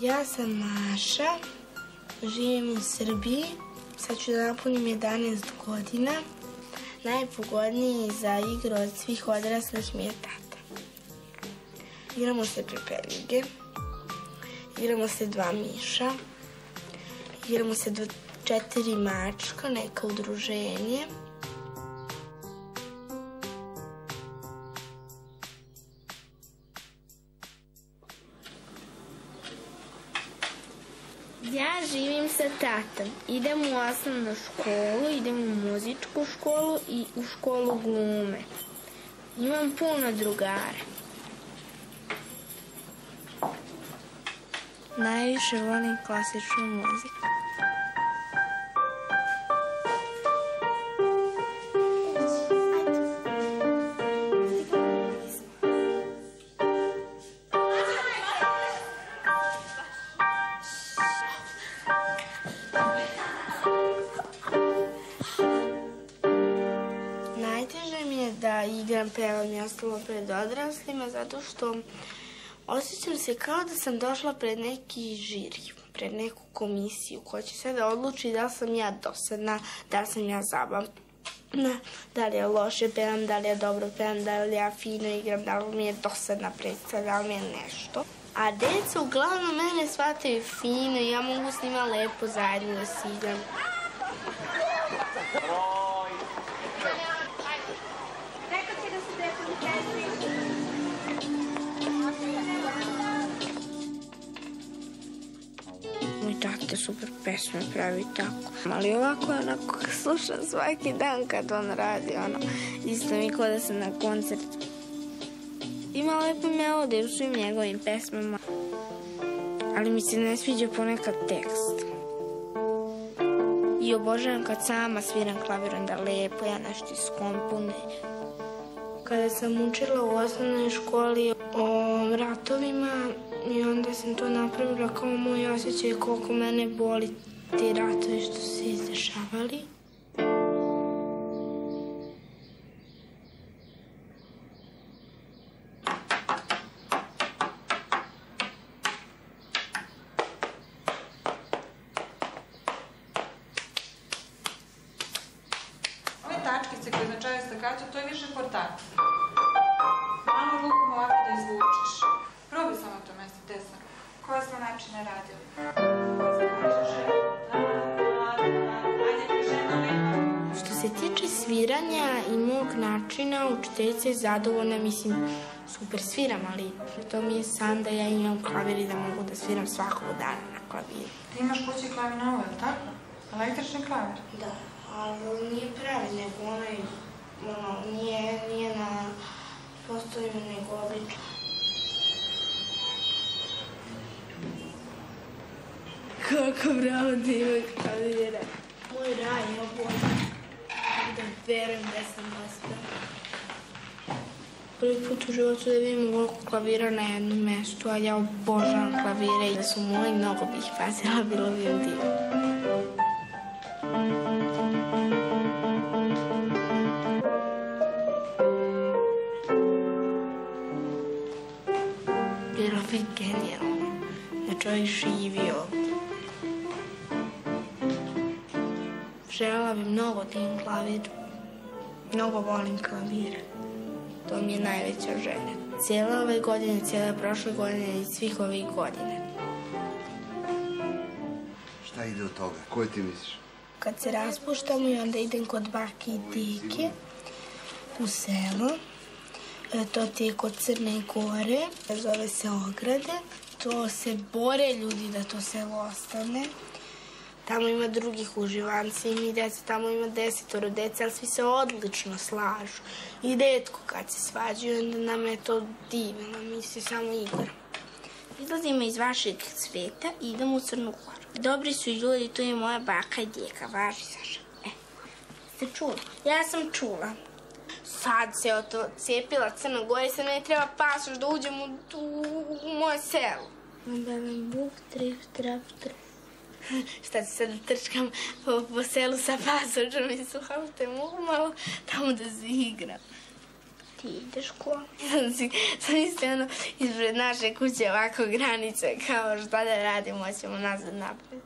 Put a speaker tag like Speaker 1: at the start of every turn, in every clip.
Speaker 1: Ja sam Maša, živim u Srbiji, sad ću da napunim 11 godina. Najpogodniji za igru od svih odraslih mi je tata. Igramo se prepelige, igramo se 2 miša, igramo se 4 mačka, neka udruženje. Ja živim sa tatom. Idem u osnovnu školu, idem u muzičku školu i u školu glume. Imam puno drugara. Najviše volim klasičnu muziku. Najteže mi je da igram, pevam i ostalo pred odraslima, zato što osjećam se kao da sam došla pred neki žiri, pred neku komisiju koja će sve da odluči da li sam ja dosadna, da li sam ja zabavna, da li ja loše pevam, da li ja dobro pevam, da li ja fino igram, da li mi je dosadna predstava, da li mi je nešto. A deca uglavnom mene shvataju fino i ja mogu s njima lepo zajedno da se igram. Moj tata super pesme pravi tako. Ali ovako, onako, slušam svaki dan kad on radi, isto mi kao da sam na koncertu. Ima lepe melodije u svim njegovim pesmama, ali mi se ne sviđa ponekad tekst. I obožavam kad sama sviram klavir, onda lepo ja nešto iskomponujem. Kada sam učila u osnovnoj školi o ratovima, i onda sam to napravila kao moj osjećaj koliko mene boli ti ratovi što su se izdešavali.
Speaker 2: Ove tačkice koje označavaju stakaću, to je više portacija. Malo rukom ovako da izvučeš. Probaj samo to mesto, gde sam. Koje smo načine radili?
Speaker 1: Što se tiče sviranja i mog načina, učiteljica je zadovoljna, mislim, super sviram, ali to mi je san da ja imam klavir i da mogu da sviram svakog dana na klaviru.
Speaker 2: Ti imaš kući klavir na ovo, je li tako? Električni klavir?
Speaker 1: Da, ali nije pravi, nego onaj, nije na postojima, nego obično. Kako bravo da ima klavira. Moj raj ima bolje. Da verujem da sam baš. Prvi put u životu da vidim ovoliko klavira na jednom mestu, a ja obožavam klavire i da su moji, mnogo bih pazila, bilo bi im divno. Bilo bi genijalno da čovjek živi ovdje. Želela bi mnogo da imam klavir. Mnogo volim klavir. To mi je najveća želja. Cijele ove godine, cijele prošle godine i svih ovih godina.
Speaker 3: Šta ide od toga? Koje ti misliš?
Speaker 1: Kad se raspuštamo i onda idem kod bake i dike u selo. To ti je kod Crne Gore. Zove se Ograde. To se bore ljudi da to selo ostane. Tamo ima drugih uživanci i mi deca, tamo ima 10 dece, ali svi se odlično slažu. I retko kad se svađaju, onda nam je to divno, mi se samo igramo. Izlazimo iz vašeg sveta i idemo u Crnu Goru. Dobri su i ljudi, tu je moja baka i djeka, važi Saša. Ste čuli? Ja sam čula. Sad se ocijepila Crna Gora i sad ne treba pasoš da uđemo u moje selo. Belim buk, trip, trap, trap. Šta ću sad da trčkam po selu sa pasošom i slušajte, mogu malo tamo da se igram. ti ideš ko? Sam mislila ispred naše kuće ovako granice, kao šta da radimo, ćemo nazad napraviti.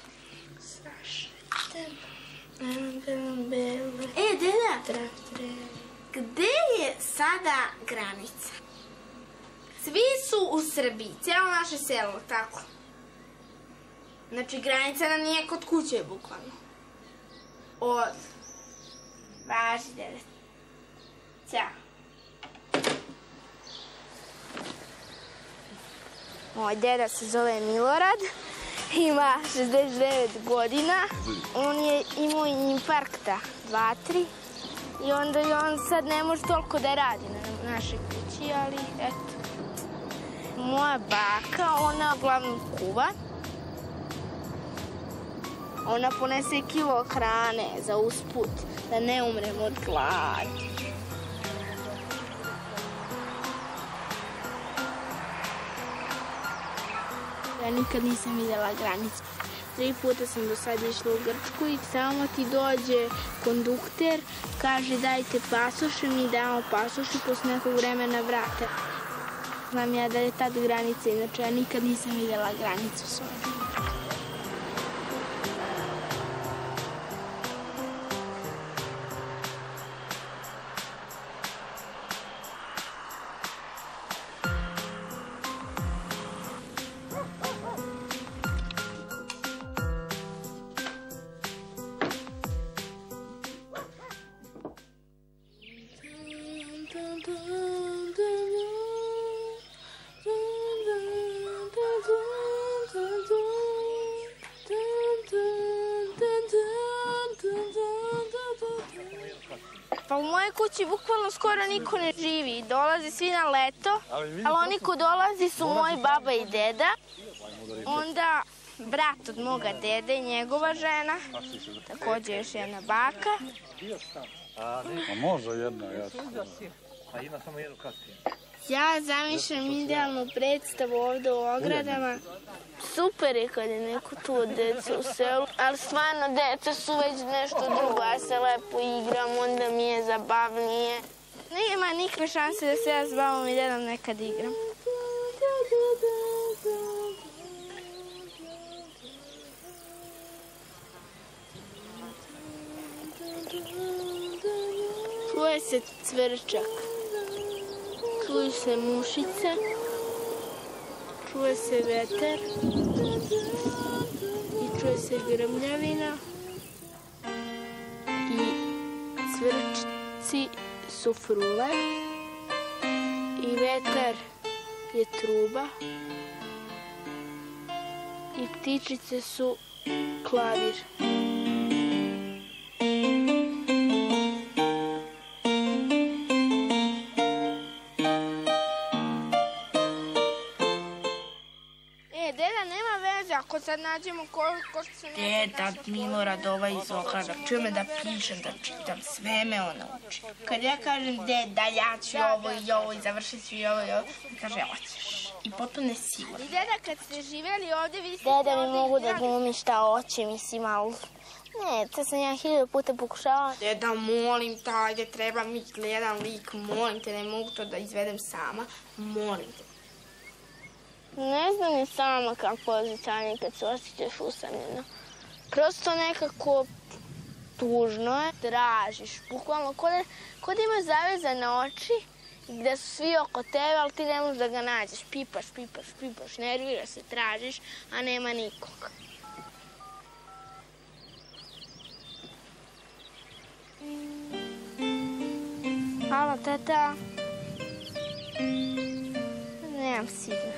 Speaker 1: Deda, gde je sada granica? Svi su u Srbiji, cijelo naše selo, tako? Znači, granica nam nije kod kuće, bukvalno. Važi, dede. Ćao. Moj deda se zove Milorad, ima 69 godina. On je imao infarkta 2-3 i onda on sad ne može toliko da radi na našoj kući, ali eto. Moja baka, ona uglavnom kuva. Ona ponese kilo hrane za usput, da ne umrem od gladi. Ja nikad nisam vidjela granicu. 3 puta sam do sada išla u Grčku i samo ti dođe kondukter, kaže dajte pasoš i mi damo pasoš i posle nekog vremena vrate. Znam ja da je tad granica, inače ja nikad nisam vidjela granicu s ovim. Pa u mojoj kući bukvalno skoro niko ne živi. Dolaze svi na leto, ali oni ko dolazi su moj baba i deda. Onda brat od moga dede i njegova žena. Također još jedna baka.
Speaker 4: A može jedna, jasno. A ima samo jednu kasiju.
Speaker 1: Ja zamišljam idealnu predstavu ovde u ogradama. Super je kad je neko tu deca u selu, ali stvarno deca su već nešto drugo. Ja se lepo igram, onda mi je zabavnije. Nema nikakve šanse da se ja s babom i dedom nekad igram. Čuje se cvrčak, čuju se mušice, čuje se veter i čuje se grmljavina i cvrčci su frule i vetar je truba i ptičice su klavir. Ako sad nađemo ko što se... Deda Milorad ovaj iz ograda, čuje me da pišem, da čitam, sve me ona uči. Kad ja kažem deda, ja ću ovo i završit ću i ovo, kaže hoćeš. I potom ne sigurno. I deda, kad ste živjeli ovde, vi ste... Deda mi mogu da glumi šta hoće, mislim, ali... Ne, to sam ja 1000 puta pokušala. Deda, molim te, ajde, treba mi jedan lik, molim te, ne mogu to da izvedem sama, molim te. Ne znam ni sama kako je osjećanje kad se osjećaš usamljeno. Prosto nekako tužno je. Tražiš, bukvalno ko da imaš zavezane oči gde su svi oko tebe, ali ti ne možeš da ga nađeš. Pipaš, nerviraš se, tražiš, a nema nikoga. Halo, teta. Nemam signal.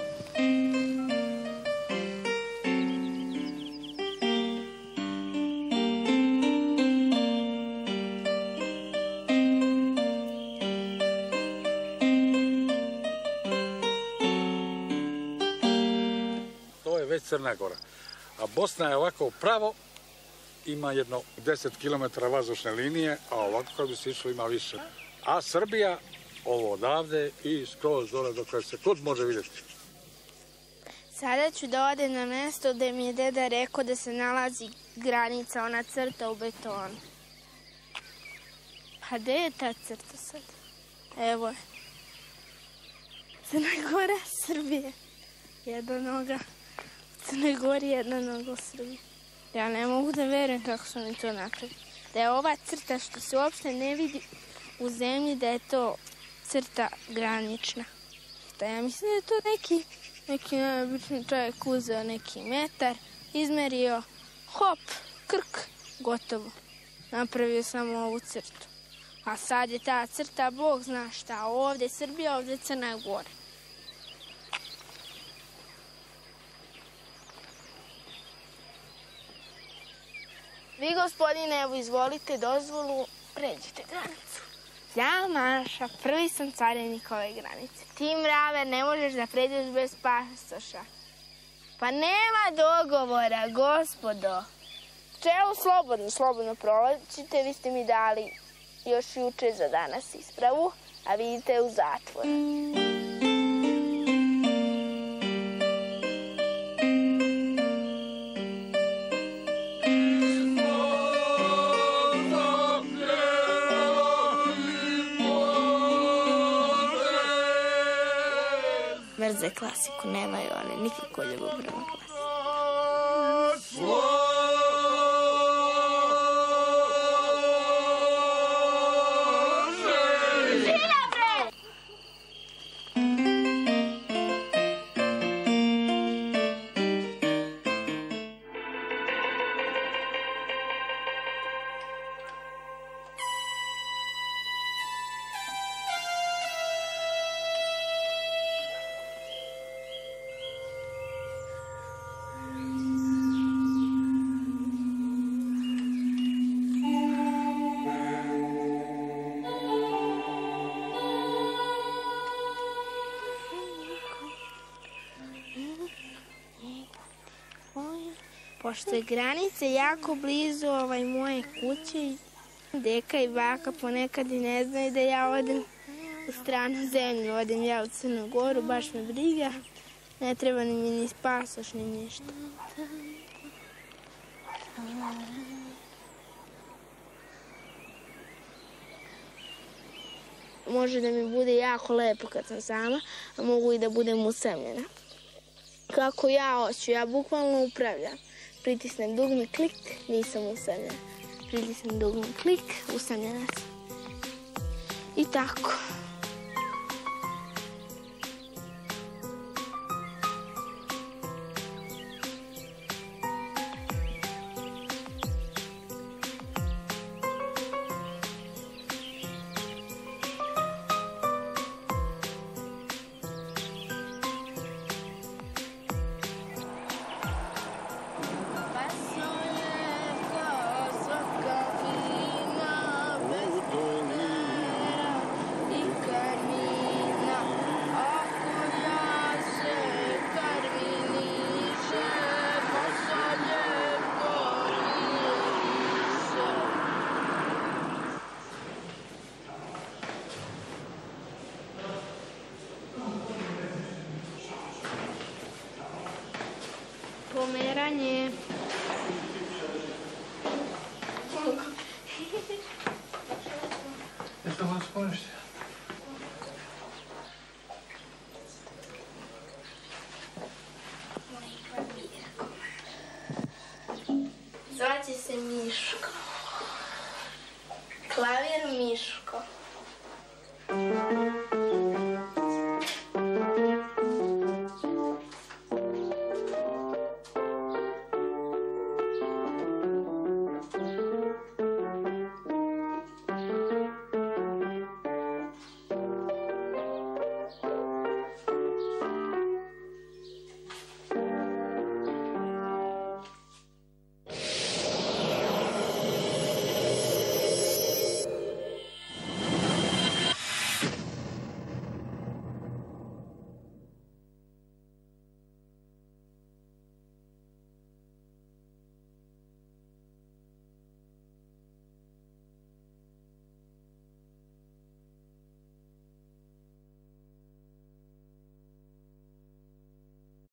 Speaker 4: To je već Crna Gora. A Bosna je ovako pravo, ima jedno 10 km vazdušne linije, a ovako kad bi se išlo ima više. A Srbija, ovo odavde i skroz dole do koje se kud može vidjeti.
Speaker 1: Sada ću da odem na mesto gde mi je deda rekao da se nalazi granica, ona crta u betonu. Pa gde je ta crta sad? Evo je. Crna Gora, Srbije. Jedna noga u Crnoj Gori, jedna noga u Srbiji. Ja ne mogu da verujem kako su oni to napravili. Da je ova crta što se uopšte ne vidi u zemlji, da je to crta granična. Da ja mislim da je to neki neobični čovjek uzeo neki metar, izmerio, hop, krk, gotovo. Napravio samo ovu crtu. A sad je ta crta, Bog zna šta, ovdje Srbija, ovdje Crna Gora. Vi, gospodine, evo izvolite dozvolu, pređite granicu. Ja, Maša, prvi sam carinik ove granice. Ti, mrave, ne možeš da pređeš bez pasoša. Pa nema dogovora, gospodo. Evo, slobodno prolazite, vi ste mi dali još juče za danas ispravu, a vidite u zatvoru. Mrze klasiku, nemaju one nikako ljubav prema klasiku. Pošto je granice jako blizu moje kuće, deka i baka ponekad i ne znaju da ja odem u stranu zemlju, odem ja u Crnu Goru, baš me briga, ne treba ni pasoš, ni ništa. Može da mi bude jako lepo kad sam sama, a mogu i da budem usamljena. Kako ja hoću, ja bukvalno upravljam. Pritisnem dugme, klik, nisam usamljena. Pritisnem dugme, klik, usamljena sam. I tako. Pomeranje.
Speaker 5: Jeste li vas poništi?